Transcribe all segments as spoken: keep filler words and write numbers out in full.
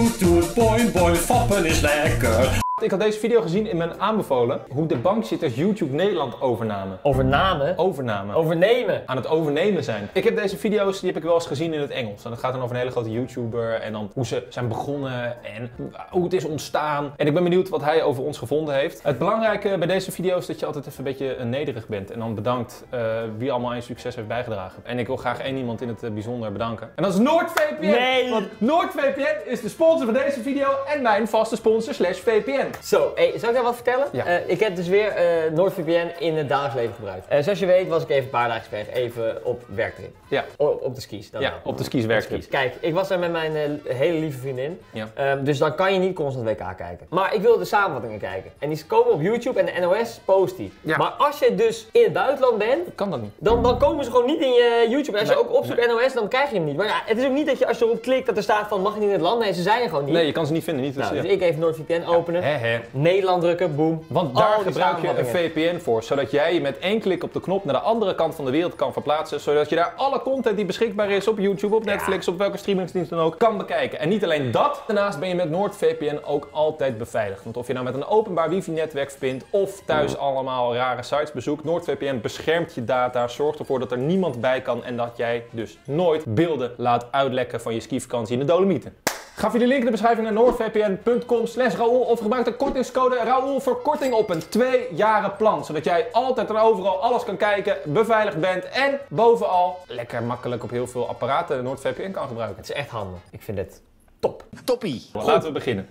Toet toet, boing boing, fappen is lekker. Ik had deze video gezien in mijn aanbevolen hoe de bankzitters YouTube Nederland overnamen. Overname? Overname. Overnemen. Aan het overnemen zijn. Ik heb deze video's, die heb ik wel eens gezien in het Engels. En dat gaat dan over een hele grote YouTuber en dan hoe ze zijn begonnen en hoe het is ontstaan. En ik ben benieuwd wat hij over ons gevonden heeft. Het belangrijke bij deze video's is dat je altijd even een beetje nederig bent. En dan bedankt uh, wie allemaal aan je succes heeft bijgedragen. En ik wil graag één iemand in het bijzonder bedanken. En dat is NordVPN! Nee! Want NordVPN is de sponsor van deze video en mijn vaste sponsor slash V P N. Zo, hey, zal ik jou wat vertellen? Ja. Uh, ik heb dus weer uh, NordVPN in het dagelijks leven gebruikt. Uh, zoals je weet was ik even een paar dagen weg, even op werktrip. Ja. O op de skis. Dan ja, wel. op de skis werktrip. Kijk, ik was daar met mijn uh, hele lieve vriendin. Ja. Um, dus dan kan je niet constant W K kijken. Maar ik wilde de samenvattingen kijken. En die komen op YouTube en de N O S post die. Ja. Maar als je dus in het buitenland bent, kan dat niet. Dan, dan komen ze gewoon niet in je YouTube. En als nee, je ook opzoekt nee. N O S, dan krijg je hem niet. Maar ja, het is ook niet dat je als je erop klikt dat er staat van mag je niet in het land. Nee, ze zijn er gewoon niet. Nee, je kan ze niet vinden. Niet, dus, nou, ja. dus ik even NordVPN openen. Ja, he, he. Nederland drukken, boom. Want daar Al die gebruik je een samenvattingen. V P N voor, zodat jij je met één klik op de knop naar de andere kant van de wereld kan verplaatsen, zodat je daar alle content die beschikbaar is op YouTube, op Netflix, ja. op welke streamingsdienst dan ook, kan bekijken. En niet alleen dat, daarnaast ben je met NordVPN ook altijd beveiligd. Want of je nou met een openbaar wifi-netwerk verbindt of thuis allemaal rare sites bezoekt, NordVPN beschermt je data, zorgt ervoor dat er niemand bij kan en dat jij dus nooit beelden laat uitlekken van je skivakantie in de Dolomieten. Ga via de link in de beschrijving naar noordvpn punt com slash Raoul of gebruik de kortingscode Raoul voor korting op een twee jaren plan. Zodat jij altijd en overal alles kan kijken, beveiligd bent en bovenal lekker makkelijk op heel veel apparaten NordVPN kan gebruiken. Het is echt handig. Ik vind het top. Toppie! Laten we beginnen.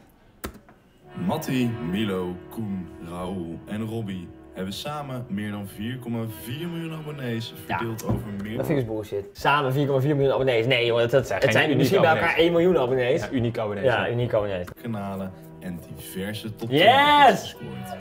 Matti, Milo, Koen, Raoul en Robbie hebben samen meer dan vier komma vier miljoen abonnees verdeeld ja, over meer... Dat vind ik dus bullshit. Samen vier komma vier miljoen abonnees. Nee jongen, dat, dat zijn, het zijn misschien abonnees. bij elkaar één miljoen abonnees. Ja, unieke abonnees. Ja, unieke abonnees. kanalen en diverse top Yes! gescoord.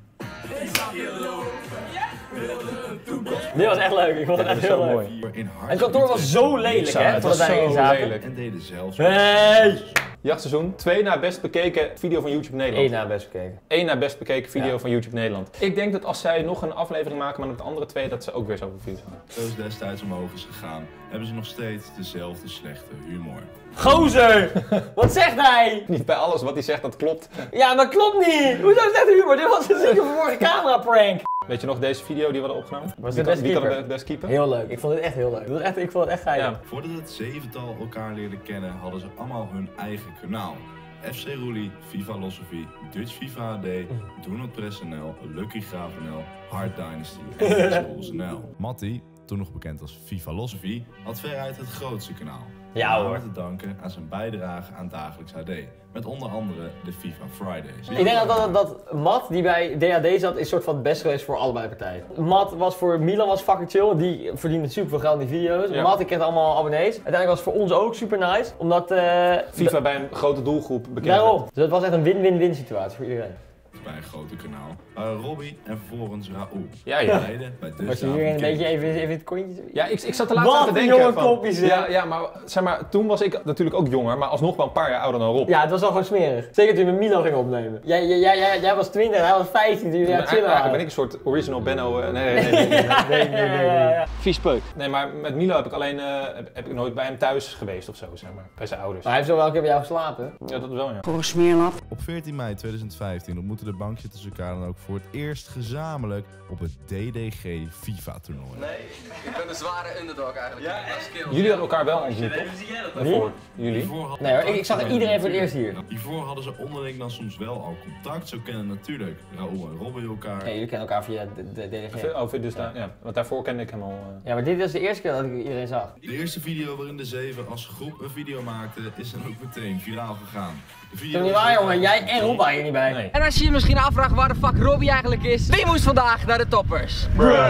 Dit was echt leuk, ik vond het Ja, echt dat is heel zo leuk. mooi. Het kantoor was zo lelijk Zo, hè, het was voordat wij erin zo zaten. lelijk. En deden zelfs... Hey! Jachtseizoen, twee na best bekeken video van YouTube Nederland. Eén na best bekeken. Eén na best bekeken video Ja. van YouTube Nederland. Ik denk dat als zij nog een aflevering maken met de andere twee, dat ze ook weer zoveel views gaan. Zoals destijds omhoog is gegaan, hebben ze nog steeds dezelfde slechte humor. Gozer! Wat zegt hij? Niet bij alles wat hij zegt, dat klopt. Ja, maar klopt niet! Hoezo is dat humor? Dit was een zieke verborgen camera prank. Weet je nog deze video die we hadden opgenomen? Was wie de kan, beste wie kan keeper? het best keeper? Heel leuk, ik vond het echt heel leuk. Ik vond het echt, ik vond het echt geinig. Ja. Voordat het zevental elkaar leerden kennen, hadden ze allemaal hun eigen kanaal. F C Roelie, FIFA Losophy, Dutch FIFA H D, Do Not Press N L, Lucky Graaf N L, Hard Dynasty en F C Rules N L. Matti, toen nog bekend als FIFA Losophy, had veruit het grootste kanaal. Ja, Met hoor. name te danken aan zijn bijdrage aan dagelijks H D. Met onder andere de FIFA Fridays. Ik denk dat, dat, dat Matt, die bij D H D zat, is soort van het best geweest voor allebei partijen. Matt was voor Milan was fucking chill, die verdiende super veel geld in die video's. Ja. Matt, ik kreeg allemaal abonnees. Uiteindelijk was het voor ons ook super nice, omdat... Uh, FIFA bij een grote doelgroep bekend. Daarom. werd. Dus het was echt een win-win-win situatie voor iedereen. Bij een grote kanaal waren Robbie en vervolgens Raoul. Ja, ja. Beide bij de Was je hier een beetje even, even het kontje... Ja, ik, ik zat er laatst Wat aan te een denken jonge van... kopjes, hè? ja, ja, maar zeg maar, toen was ik natuurlijk ook jonger, maar alsnog wel een paar jaar ouder dan Rob. Ja, het was al gewoon smerig. Zeker toen we met Milo gingen opnemen. Jij, jij, jij, jij, jij was twintig en hij was vijftien, toen jullie aan het chillen Eigenlijk waren. ben ik een soort original Benno... uh, nee, nee, nee, nee, nee, nee, nee, nee, nee. Vies peuk. Nee, maar met Milo heb ik alleen uh, heb, heb ik nooit bij hem thuis geweest of zo, zeg maar. Bij zijn ouders. Maar hij heeft zo wel een keer bij jou geslapen. Ja, dat wel, ja. Voor een smeerlap. Op veertien mei tweeduizend vijftien ontmoetten de bankzitters elkaar dan ook voor het eerst gezamenlijk op het D D G FIFA-toernooi. Nee, ik ben de zware underdog eigenlijk. Ja, Jullie hadden elkaar wel ontmoet, toch? Daarvoor. Jullie? Hiervoor had- Nee hoor, ik, ik zag iedereen voor het eerst hier. Hiervoor hadden ze onderling dan soms wel al contact. Zo kennen natuurlijk Raoul en Robbie elkaar. Nee, jullie kennen elkaar via de, de D D G. Oh, dus daar, ja. Want daarvoor kende ik hem al. Uh... Ja, maar dit is de eerste keer dat ik iedereen zag. De eerste video waarin de zeven als groep een video maakten is dan ook meteen viraal gegaan. De video Dat is niet waar jongen, jij en Rob waren hier niet bij. Nee. En als je je misschien afvraagt waar de fuck Robbie eigenlijk is, wie moest vandaag naar de toppers?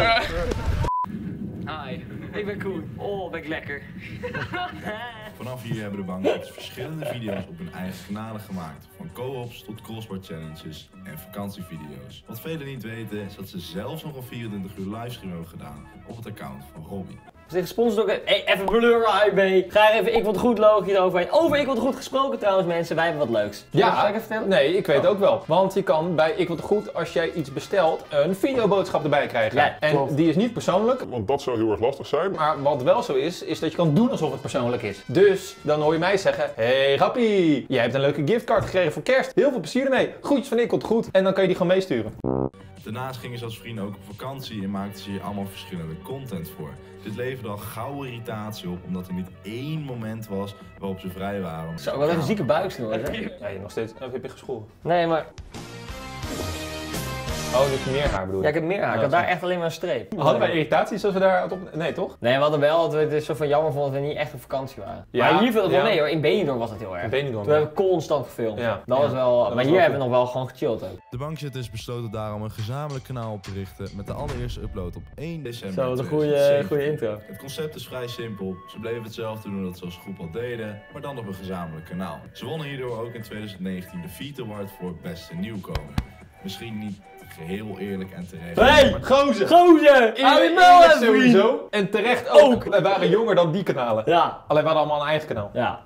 Hi, ik ben Koen. Oh, ben ik lekker. Vanaf hier hebben de bankzitters verschillende video's op hun eigen kanalen gemaakt. Van co-ops tot crossbar challenges en vakantievideo's. Wat velen niet weten is dat ze zelfs nog een vierentwintig uur livestream hebben gedaan op het account van Robbie. Ze zijn gesponsord ook. Hey, even Blur I B. Ga er even Ik Word Goed logo eroverheen. Over Ik Word Goed gesproken trouwens mensen, wij hebben wat leuks. Ja, Zal ik even vertellen? nee, ik weet het ook wel. Want je kan bij Ik Word Goed, als jij iets bestelt, een videoboodschap erbij krijgen. Ja, en klopt. die is niet persoonlijk. Want dat zou heel erg lastig zijn. Maar wat wel zo is, is dat je kan doen alsof het persoonlijk is. Dus dan hoor je mij zeggen, hey Rappie, jij hebt een leuke giftcard gekregen voor kerst. Heel veel plezier ermee. Groetjes van Ik Word Goed. En dan kan je die gewoon meesturen. Daarnaast gingen ze als vrienden ook op vakantie en maakten ze hier allemaal verschillende content voor. Dit leverde al gauw irritatie op, omdat er niet één moment was waarop ze vrij waren. Zo, wat een zieke buiksnoer, hè? Ja, je nog steeds. Oh, heb je geschoren? Nee, maar... Oh, dus meer haar bedoel je? Ja, ik heb meer haar. Ik Ja, had zo. daar echt alleen maar een streep. Hadden wij irritaties als we daar op... Nee, toch? Nee, we hadden wel dat we het dus zo van jammer vonden dat we niet echt op vakantie waren. Ja, maar hier viel het wel ja. mee hoor. In Benidorm was het heel erg. In Benidorm, Toen ja. hebben we constant gefilmd. Ja. Dat Ja. was wel... Dat maar was hier wel hebben we nog wel gewoon gechilled ook. De bankzitters besloten daarom een gezamenlijk kanaal op te richten met de allereerste upload op één december Zo, wat een goede, tweeduizend goede zeventien. intro. Het concept is vrij simpel. Ze bleven hetzelfde doen dat ze als groep al deden, maar dan op een gezamenlijk kanaal. Ze wonnen hierdoor ook in tweeduizend negentien de Feat Award voor beste nieuwkomer. Misschien niet geheel eerlijk en terecht. Hey, Maar gozer! gozer! Hou je mel Eerlijk even, sowieso. En terecht ook. Wij waren jonger dan die kanalen. Ja, Alleen we hadden allemaal een eigen kanaal. ja.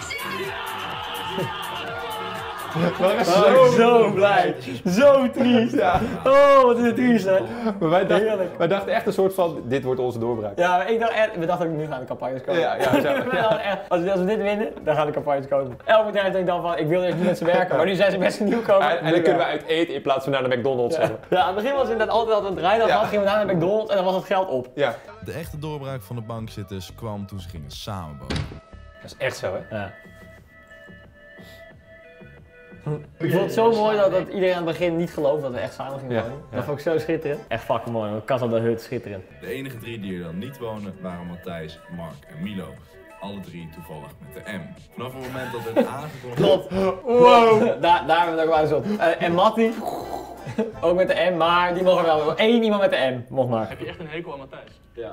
We waren Zo, zo blij. Zo triest. Ja. Oh, wat is het triest hè. Maar wij dachten, Heerlijk. wij dachten echt een soort van, dit wordt onze doorbraak. Ja, maar ik dacht echt, we dachten ook nu gaan de campagnes komen. Ja, ja, zo. We dachten echt, als, we, als we dit winnen, dan gaan de campagnes komen. Elk bedrijf denk ik dan van, ik wil eerst niet met ze werken, maar nu zijn ze best nieuwkomer. En, en dan kunnen we uit eten in plaats van naar de McDonald's. Ja. Zeg maar. Ja, aan het begin was het inderdaad altijd dat we het rijden Ja. hadden, gingen we naar de McDonald's en dan was het geld op. Ja, De echte doorbraak van de bankzitters kwam toen ze gingen samenwonen. dat is echt zo hè. Ja. Ik vond het zo mooi dat, dat iedereen aan het begin niet geloofde dat we echt samen gingen Ja, wonen. ja. Dat vond ik zo schitterend. Echt fucking mooi, man. Casa de Hut, schitterend. De enige drie die er dan niet wonen waren Matthijs, Mark en Milo. Alle drie toevallig met de M. Vanaf het moment dat werd aangekondigd... Klopt. Wow. Daar, daar hebben we het ook wel eens op. Uh, en Mattie, ook met de M, maar die mogen wel. Eén iemand met de M, mocht maar. Heb je echt een hekel aan Matthijs? Ja.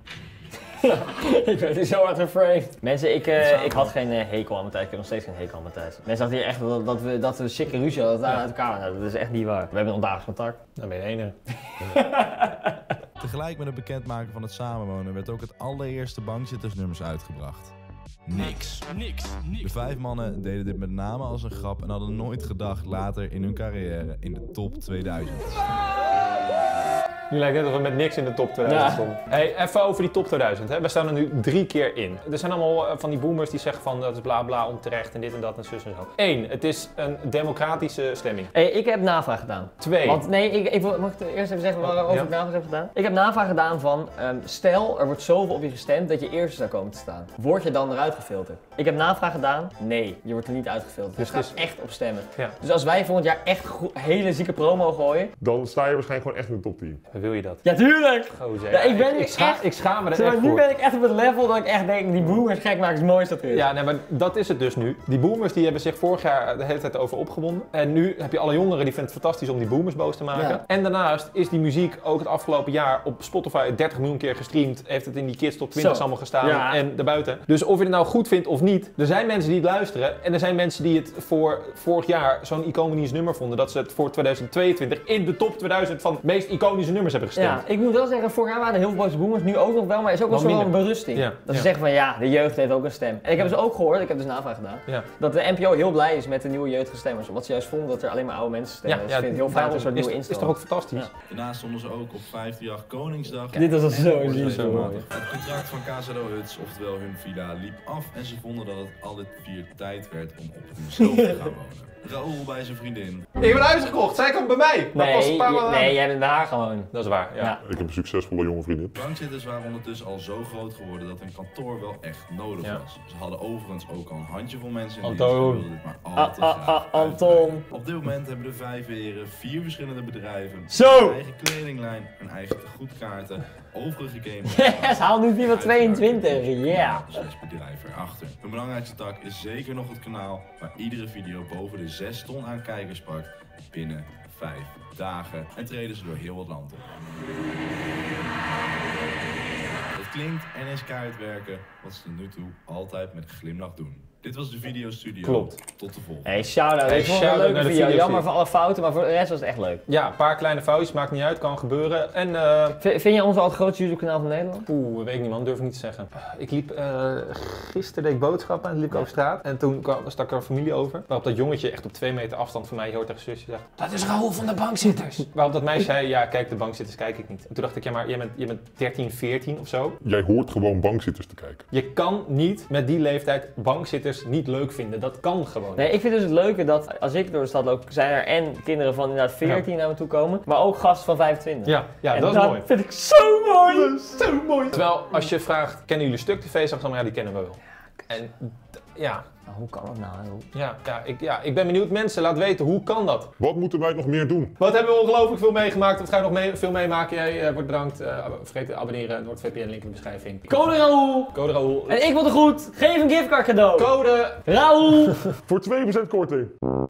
Ik werd hier zo hard geframed. Mensen, ik, uh, ik had geen uh, hekel aan Matthijs. Ik heb nog steeds geen hekel aan Matthijs. Mensen dachten hier echt dat, dat we, dat we sikke ruzie hadden, dat we uit elkaar waren. Dat is echt niet waar. We hebben nog dagelijks contact. Dan ben je de enige. Tegelijk met het bekendmaken van het samenwonen werd ook het allereerste bankzittersnummers uitgebracht. Niks. Niks, niks. De vijf mannen deden dit met name als een grap en hadden nooit gedacht later in hun carrière in de top tweeduizend. Nu lijkt het net of we met niks in de top tweeduizend Ja. stonden. Hey, even over die top tweeduizend. Hè. We staan er nu drie keer in. Er zijn allemaal uh, van die boomers die zeggen van dat is bla bla onterecht en dit en dat en zus en zo. Eén, het is een democratische stemming. Hey, ik heb navraag gedaan. Twee. Want nee, ik, ik, wil- mag ik eerst even zeggen waarover Ja. ik navraag heb gedaan? Ik heb navraag gedaan van, um, stel er wordt zoveel op je gestemd dat je eerste zou komen te staan. Word je dan eruit gefilterd? Ik heb navraag gedaan, nee, je wordt er niet uitgefilterd. Dus Dus je het gaat is- echt op stemmen. Ja. Dus als wij volgend jaar echt go- hele zieke promo gooien. Dan sta je waarschijnlijk gewoon echt in de top tien. Wil je dat? Ja, tuurlijk! Gozer, Ja, ik ben ik, nu scha- echt- ik schaam me er Zeg echt maar, nu voor. ben ik echt op het level dat ik echt denk, die boomers gek maken is het mooiste dat er is. Ja, nee, maar dat is het dus nu. Die boomers die hebben zich vorig jaar de hele tijd over opgewonden. En nu heb je alle jongeren die vinden het fantastisch om die boomers boos te maken. Ja. En daarnaast is die muziek ook het afgelopen jaar op Spotify dertig miljoen keer gestreamd. Heeft het in die Kids Top twintig Zo. allemaal gestaan Ja. en daarbuiten. Dus of je het nou goed vindt of niet, er zijn mensen die het luisteren. En er zijn mensen die het voor vorig jaar zo'n iconisch nummer vonden. Dat ze het voor tweeduizend tweeëntwintig in de top tweeduizend van de meest iconische nummers hebben gestemd. Ja, ik moet wel zeggen, vorig jaar waren er heel veel boze boomers, nu ook nog wel, maar er is ook wel Wel zo'n minder. berusting. Ja, Dat ze ja. zeggen van ja, de jeugd heeft ook een stem. En ik heb dus ook gehoord, ik heb dus navraag gedaan, Ja. dat de N P O heel blij is met de nieuwe jeugdige stemmers. Wat ze juist vonden dat er alleen maar oude mensen stemmen. dus ik vind het heel fijn dat er een soort is, nieuwe is instroom. toch ook fantastisch? Ja. Daarnaast stonden ze ook op vijfendertig Koningsdag. Dit was al En zo worden ze zielig, regelmatig. mooi. Het contract van Casa de Huts, oftewel hun villa, liep af en ze vonden dat het altijd vier tijd werd om op hunzelf te gaan wonen. Raoul bij zijn vriendin. Ik heb een huis gekocht, zij komt bij mij. Dat was een Nee, paar je- maanden nee, aan. jij bent bij haar gewoon. Dat is waar, ja. Ja. Ik heb een succesvolle jonge vriendin. Bankzitters waren ondertussen al zo groot geworden dat hun kantoor wel echt nodig Ja. was. Ze hadden overigens ook al een handjevol mensen in Anton. dienst en wilden dit maar al te Ah, ah, graag ah, Anton. uitbreiden. Op dit moment hebben de vijf heren vier verschillende bedrijven. Zo! Een eigen kledinglijn, een eigen tegoedkaarten, overige games. Yes, haal nu FIFA tweeëntwintig, yeah! Zes bedrijven erachter. Hun belangrijkste tak is zeker nog het kanaal waar iedere video boven de zes ton aan kijkers pakt binnen vijf dagen. En treden ze door heel wat land op. Het klinkt en is keihard werken, wat ze tot nu toe altijd met een glimlach doen. Dit was de videostudio. Klopt. Tot de volgende. Hey, shout-out. Hey, Ik vond het een shout-out leuke naar de video. video Jammer feed. voor alle fouten, maar voor de rest was het echt leuk. Ja, een paar kleine foutjes, maakt niet uit, kan gebeuren. En eh, V- vind jij ons al het grootste YouTube-kanaal van Nederland? Oeh, weet ik niet man, durf ik niet te zeggen. Ik liep, uh, gisteren deed ik boodschappen en liep ik over straat. En toen kwam, stak er een familie over. Waarop dat jongetje echt op twee meter afstand van mij heel hard tegen zusje zegt: dat is Raoul van de bankzitters. Waarop dat meisje zei: ja, kijk, de bankzitters kijk ik niet. En toen dacht ik: ja, maar jij bent, jij bent dertien, veertien of zo. Jij hoort gewoon bankzitters te kijken. Je kan niet met die leeftijd bankzitters niet leuk vinden. Dat kan gewoon. Nee, ik vind dus het leuke dat als ik door de stad loop, zijn er en kinderen van inderdaad veertien naar me toe komen, maar ook gasten van vijfentwintig. Ja, ja en dat is dat mooi. vind ik zo mooi! Zo mooi. Terwijl als je vraagt: kennen jullie Stuk T V? Zeg dan maar ja, die kennen we wel. En d- ja. Nou, hoe kan dat nou, joh? Ja, ja, ik, ja, ik ben benieuwd. Mensen, laat weten, hoe kan dat? Wat moeten wij nog meer doen? Wat hebben we ongelooflijk veel meegemaakt? Wat ga je nog mee, veel meemaken? Jij uh, wordt bedankt. Uh, vergeet te abonneren. NordVPN, link in de beschrijving. Code Raoul! Code Raoul. En ik wil het goed, geef een giftcard cadeau! Code Raoul! Voor twee procent korting.